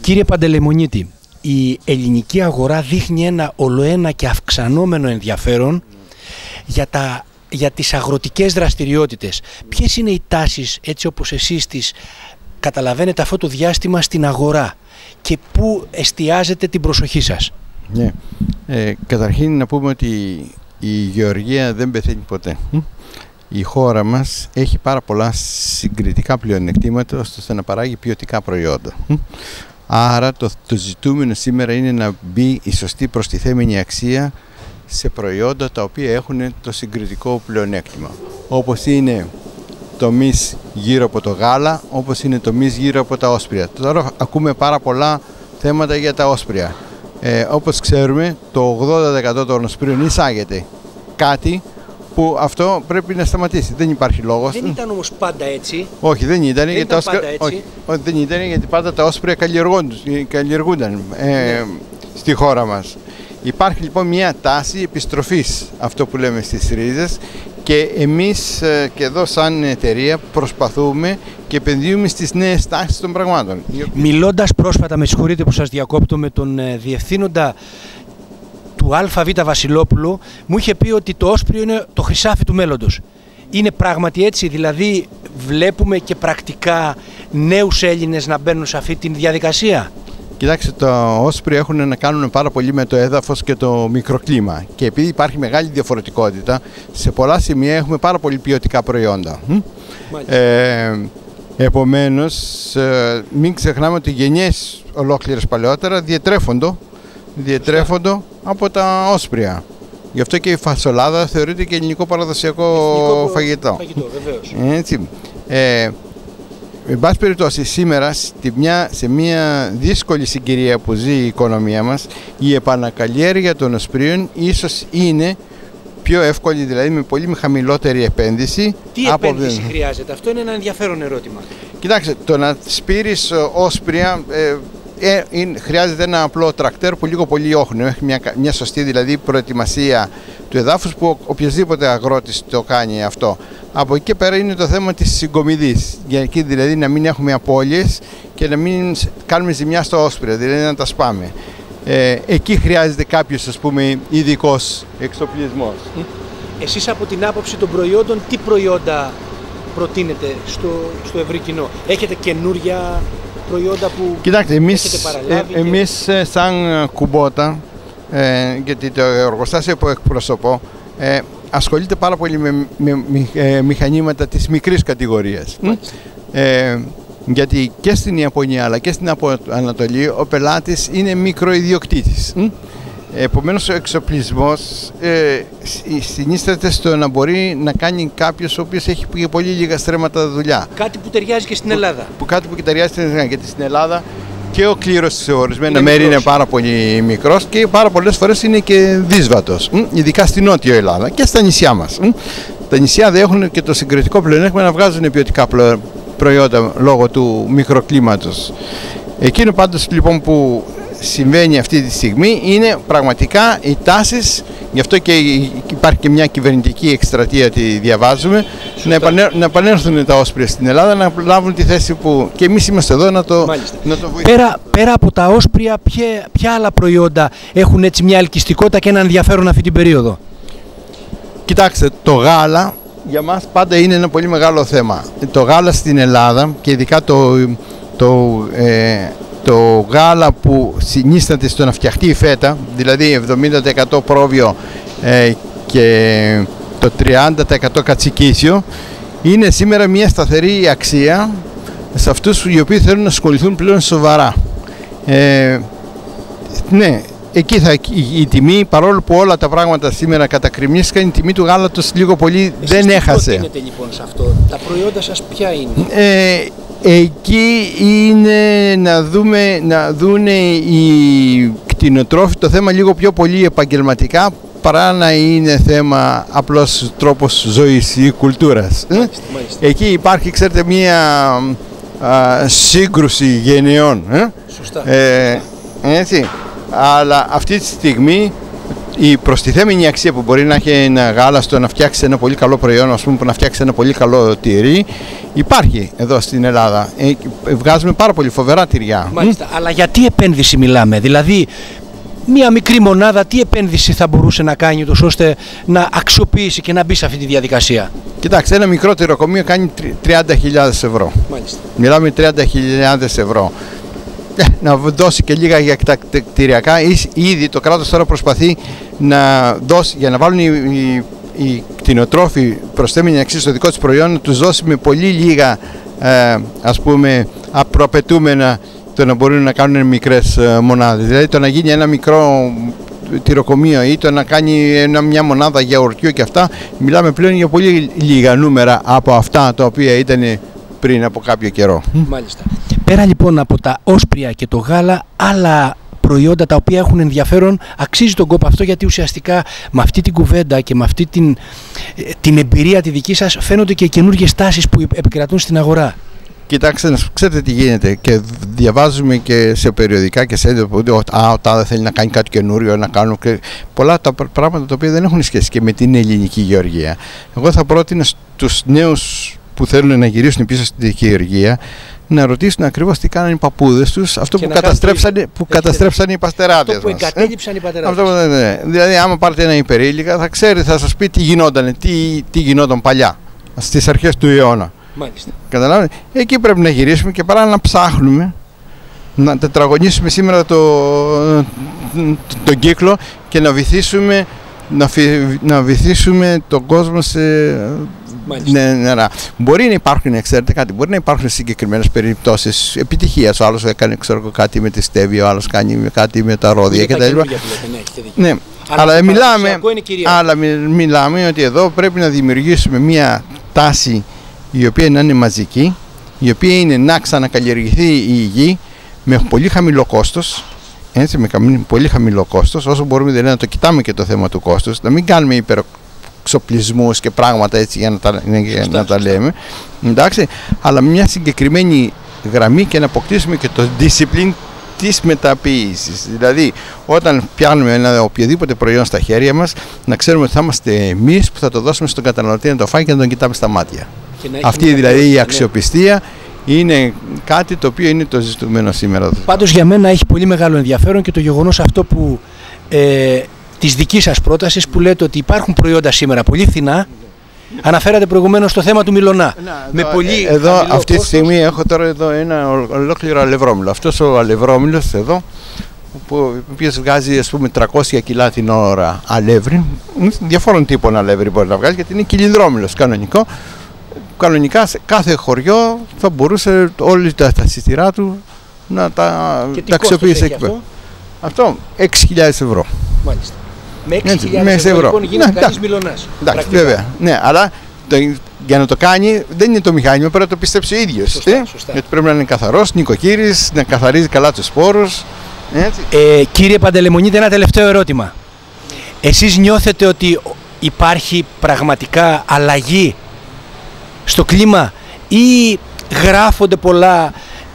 Κύριε Παντελεημονίτη, η ελληνική αγορά δείχνει ένα ολοένα και αυξανόμενο ενδιαφέρον για τις αγροτικές δραστηριότητες. Ποιες είναι οι τάσεις, έτσι όπως εσείς τις καταλαβαίνετε αυτό το διάστημα στην αγορά και πού εστιάζετε την προσοχή σας? Ναι. Καταρχήν να πούμε ότι η γεωργία δεν πεθαίνει ποτέ. Η χώρα μας έχει πάρα πολλά συγκριτικά πλεονεκτήματα ώστε να παράγει ποιοτικά προϊόντα. Άρα το ζητούμενο σήμερα είναι να μπει η σωστή προστιθέμενη αξία σε προϊόντα τα οποία έχουν το συγκριτικό πλεονέκτημα. Όπως είναι τομείς γύρω από το γάλα, όπως είναι τομείς γύρω από τα όσπρια. Τώρα ακούμε πάρα πολλά θέματα για τα όσπρια. Όπως ξέρουμε, το 80% των όσπριων εισάγεται. Κάτι που αυτό πρέπει να σταματήσει. Δεν υπάρχει λόγος. Δεν ήταν όμως πάντα έτσι. Όχι, δεν ήταν. Δεν ήταν πάντα έτσι. Όχι, δεν ήταν, γιατί πάντα τα όσπρια καλλιεργούνταν στη χώρα μας. Υπάρχει λοιπόν μια τάση επιστροφής, αυτό που λέμε, στις ρίζες, και εμείς και εδώ σαν εταιρεία προσπαθούμε και επενδύουμε στις νέες τάσεις των πραγμάτων. Μιλώντας πρόσφατα, με συγχωρείτε που σας διακόπτω, με τον διευθύνοντα του ΑΒ Βασιλόπουλου, μου είχε πει ότι το όσπριο είναι το χρυσάφι του μέλλοντος. Είναι πράγματι έτσι? Δηλαδή βλέπουμε και πρακτικά νέους Έλληνες να μπαίνουν σε αυτή τη διαδικασία? Κοιτάξτε, τα όσπρια έχουν να κάνουν πάρα πολύ με το έδαφος και το μικροκλίμα, και επειδή υπάρχει μεγάλη διαφορετικότητα, σε πολλά σημεία έχουμε πάρα πολύ ποιοτικά προϊόντα. Επομένως, μην ξεχνάμε ότι γενιές ολόκληρες παλαιότερα διετρέφοντο από τα όσπρια. Γι' αυτό και η φασολάδα θεωρείται και ελληνικό παραδοσιακό φαγητό. Έτσι. Εν πάση περιπτώσει, σήμερα σε μια δύσκολη συγκυρία που ζει η οικονομία μας, η επανακαλλιέργεια των όσπριων ίσως είναι πιο εύκολη, δηλαδή με πολύ χαμηλότερη επένδυση. Τι επένδυση χρειάζεται? Αυτό είναι ένα ενδιαφέρον ερώτημα. Κοιτάξτε, το να σπείρεις όσπρια χρειάζεται ένα απλό τρακτέρ που λίγο πολύ όχνο. Έχει μια σωστή δηλαδή προετοιμασία του εδάφους, που οποιοδήποτε αγρότης το κάνει αυτό. Από εκεί και πέρα είναι το θέμα της συγκομιδής, για εκεί δηλαδή να μην έχουμε απώλειες και να μην κάνουμε ζημιά στο όσπρια, δηλαδή να τα σπάμε. Εκεί χρειάζεται κάποιος, ας πούμε, ειδικός εξοπλισμός. Εσείς από την άποψη των προϊόντων, τι προϊόντα προτείνετε στο ευρύ κοινό? Έχετε καινούρια προϊόντα που έχετε παραλάβει? Εμείς σαν Κουμπότα, γιατί το εργοστάσιο που εκπροσωπώ ασχολείται πάρα πολύ με μηχανήματα της μικρής κατηγορίας. Γιατί και στην Ιαπωνία αλλά και στην Ανατολή ο πελάτης είναι μικροϊδιοκτήτης. Επομένως ο εξοπλισμός συνίσταται στο να μπορεί να κάνει κάποιος ο οποίος έχει πολύ λίγα στρέμματα δουλειά. Κάτι που ταιριάζει και στην Ελλάδα. Κάτι που ταιριάζει στην Ελλάδα, γιατί στην Ελλάδα και ο κλήρος σε ορισμένα μέρη είναι πάρα πολύ μικρός και πάρα πολλές φορές είναι και δύσβατος, ειδικά στην Νότια Ελλάδα και στα νησιά μας. Τα νησιά δεν έχουν και το συγκριτικό πλεονέκτημα να βγάζουν ποιοτικά προϊόντα λόγω του μικροκλίματος. Εκείνο πάντως λοιπόν που συμβαίνει αυτή τη στιγμή είναι πραγματικά οι τάσεις, γι' αυτό και υπάρχει και μια κυβερνητική εκστρατεία ότι διαβάζουμε, να επανέλθουν τα όσπρια στην Ελλάδα, να λάβουν τη θέση που και εμείς είμαστε εδώ να το βοηθήσουμε. Πέρα από τα όσπρια, ποια άλλα προϊόντα έχουν έτσι μια ελκυστικότητα και ένα ενδιαφέρον αυτή την περίοδο? Κοιτάξτε, το γάλα για μας πάντα είναι ένα πολύ μεγάλο θέμα. Το γάλα στην Ελλάδα και ειδικά το γάλα που συνίσταται στο να φτιαχτεί η φέτα, δηλαδή 70% πρόβιο και το 30% κατσικίσιο, είναι σήμερα μια σταθερή αξία σε αυτούς οι οποίοι θέλουν να ασχοληθούν πλέον σοβαρά. Ναι, εκεί η τιμή, παρόλο που όλα τα πράγματα σήμερα κατακριμνίστηκαν, η τιμή του γάλατος λίγο πολύ δεν έχασε. Εσείς τι προτείνετε λοιπόν σε αυτό? Τα προϊόντα σας ποια είναι? Εκεί είναι να δούνε οι κτηνοτρόφοι το θέμα λίγο πιο πολύ επαγγελματικά, παρά να είναι θέμα απλώς τρόπος ζωής ή κουλτούρας. Μάλιστα. Εκεί υπάρχει, ξέρετε, μία σύγκρουση γενεών. Σωστά. Έτσι. Αλλά αυτή τη στιγμή η προστιθέμενη αξία που μπορεί να έχει ένα γάλα στο να φτιάξει ένα πολύ καλό προϊόν, ας πούμε, που να φτιάξει ένα πολύ καλό τυρί, υπάρχει εδώ στην Ελλάδα. Βγάζουμε πάρα πολύ φοβερά τυριά. Μάλιστα. Αλλά για τι επένδυση μιλάμε? Δηλαδή, μία μικρή μονάδα τι επένδυση θα μπορούσε να κάνει τόσο ώστε να αξιοποιήσει και να μπει σε αυτή τη διαδικασία? Κοιτάξτε, ένα μικρό τυροκομείο κάνει 30.000 ευρώ. Μάλιστα. Μιλάμε 30.000 ευρώ. Να δώσει και λίγα για τα κτηριακά. Ήδη το κράτος τώρα προσπαθεί να δώσει, για να βάλουν οι κτηνοτρόφοι προσθέμενη αξία στο δικό τους προϊόν, να τους δώσει με πολύ λίγα ας πούμε προαπαιτούμενα το να μπορούν να κάνουν μικρές μονάδες. Δηλαδή το να γίνει ένα μικρό τυροκομείο ή το να κάνει μια μονάδα γιαουρτιού και αυτά, μιλάμε πλέον για πολύ λίγα νούμερα από αυτά τα οποία ήταν πριν από κάποιο καιρό. Μάλιστα. Πέρα λοιπόν από τα όσπρια και το γάλα, άλλα προϊόντα τα οποία έχουν ενδιαφέρον, αξίζει τον κόπο αυτό, γιατί ουσιαστικά με αυτή την κουβέντα και με αυτή την εμπειρία τη δική σας φαίνονται και καινούργιες τάσεις που επικρατούν στην αγορά. Κοιτάξτε, ξέρετε τι γίνεται, και διαβάζουμε και σε περιοδικά και σε έντυπο ότι ο τάδε θέλει να κάνει κάτι καινούριο, να κάνουν και πολλά τα πράγματα τα οποία δεν έχουν σχέση και με την ελληνική γεωργία. Εγώ θα πρότεινα στους νέους που θέλουν να γυρίσουν πίσω στην ελληνική γεωργία να ρωτήσουν ακριβώς τι κάνανε οι παππούδες τους, αυτό που καταστρέψανε οι πατεράδες μας. Αυτό που εγκατέλειψαν οι πατεράδες μας. Ναι. Δηλαδή, άμα πάρετε ένα υπερήλικα, θα ξέρει, θα σας πει τι γινόταν, τι γινόταν παλιά, στις αρχές του αιώνα. Μάλιστα. Καταλάβετε, εκεί πρέπει να γυρίσουμε και παρά να ψάχνουμε, να τετραγωνίσουμε σήμερα τον κύκλο και να βυθίσουμε τον κόσμο σε νερά. Μπορεί να υπάρχουν, ξέρετε κάτι, μπορεί να υπάρχουν συγκεκριμένες περιπτώσεις επιτυχίας. Ο άλλος έκανε κάτι με τη στέβια, ο άλλος κάνει κάτι με τα ρόδια κτλ. Ναι, αλλά μιλάμε ότι εδώ πρέπει να δημιουργήσουμε μια τάση η οποία να είναι μαζική, η οποία είναι να ξανακαλλιεργηθεί η γη με πολύ χαμηλό κόστος. Έτσι, με πολύ χαμηλό κόστος, όσο μπορούμε δηλαδή να το κοιτάμε και το θέμα του κόστους, να μην κάνουμε υπερεξοπλισμούς και πράγματα έτσι για να τα λέμε, εντάξει, αλλά μια συγκεκριμένη γραμμή και να αποκτήσουμε και το discipline της μεταποίησης. Δηλαδή, όταν πιάνουμε ένα οποιοδήποτε προϊόν στα χέρια μας, να ξέρουμε ότι θα είμαστε εμείς που θα το δώσουμε στον καταναλωτή να το φάει και να τον κοιτάμε στα μάτια. Αυτή δηλαδή η αξιοπιστία είναι κάτι το οποίο είναι το ζητούμενο σήμερα. Πάντως για μένα έχει πολύ μεγάλο ενδιαφέρον και το γεγονός αυτό που της δικής σας πρότασης που λέτε ότι υπάρχουν προϊόντα σήμερα πολύ φθηνά. Αναφέρατε προηγουμένως το θέμα του Μιλωνά. Εδώ αυτή τη στιγμή έχω τώρα εδώ ένα ολόκληρο αλευρόμυλο. Αυτός ο αλευρόμυλος εδώ, ο οποίος βγάζει ας πούμε 300 κιλά την ώρα αλεύρι, διαφόρων τύπων αλεύρι μπορεί να βγάζει, γιατί είναι κυλινδρόμυλος κανονικό. Κανονικά σε κάθε χωριό θα μπορούσε όλη τα σιτηρά του να τα αξιοποιήσει εκεί πέρα. Αυτό 6.000 ευρώ. Μάλιστα. Με 6.000 ευρώ λοιπόν γίνεται κανείς Μιλωνάς. Εντάξει, βέβαια. Ναι, αλλά για να το κάνει δεν είναι το μηχάνημα, πρέπει να το πιστέψει ο ίδιος. Σωστά. Γιατί πρέπει να είναι καθαρός, νοικοκύρης, να καθαρίζει καλά τους σπόρους. Κύριε Παντελεμονίδη, ένα τελευταίο ερώτημα. Εσείς νιώθετε ότι υπάρχει πραγματικά αλλαγή στο κλίμα ή γράφονται πολλά,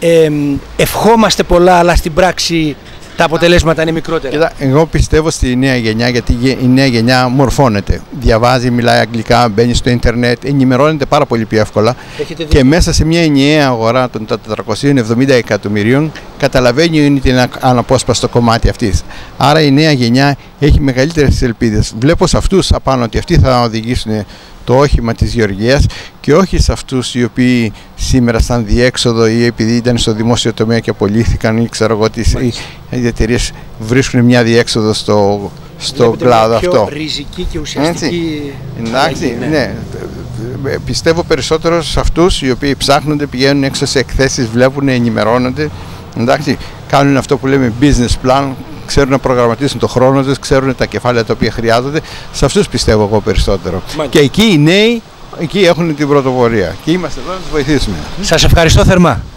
ευχόμαστε πολλά, αλλά στην πράξη τα αποτελέσματα είναι μικρότερα? Κοίτα, εγώ πιστεύω στη νέα γενιά, γιατί η νέα γενιά μορφώνεται. Διαβάζει, μιλάει αγγλικά, μπαίνει στο ίντερνετ, ενημερώνεται πάρα πολύ πιο εύκολα και μέσα σε μια ενιαία αγορά των 470 εκατομμυρίων καταλαβαίνει ότι είναι αναπόσπαστο κομμάτι αυτής. Άρα η νέα γενιά έχει μεγαλύτερες ελπίδες. Βλέπω σε αυτούς απάνω ότι αυτοί θα οδηγήσουν το όχημα της γεωργίας και όχι σε αυτούς οι οποίοι σήμερα σαν διέξοδο ή επειδή ήταν στο δημόσιο τομέα και απολύθηκαν ή ξέρω εγώ οι εταιρείες βρίσκουν μια διέξοδο στο κλάδο αυτό. Πιο ριζική και ουσιαστική. Εντάξει, ναι. Πιστεύω περισσότερο σε αυτούς οι οποίοι ψάχνονται, πηγαίνουν έξω σε εκθέσεις, βλέπουν, ενημερώνονται, εντάξει, κάνουν αυτό που λέμε business plan, ξέρουν να προγραμματίσουν το χρόνο τους, ξέρουν τα κεφάλαια τα οποία χρειάζονται. Σε αυτούς πιστεύω εγώ περισσότερο. Και εκεί οι νέοι, εκεί έχουν την πρωτοπορία. Και είμαστε εδώ να τους βοηθήσουμε. Σας ευχαριστώ θερμά.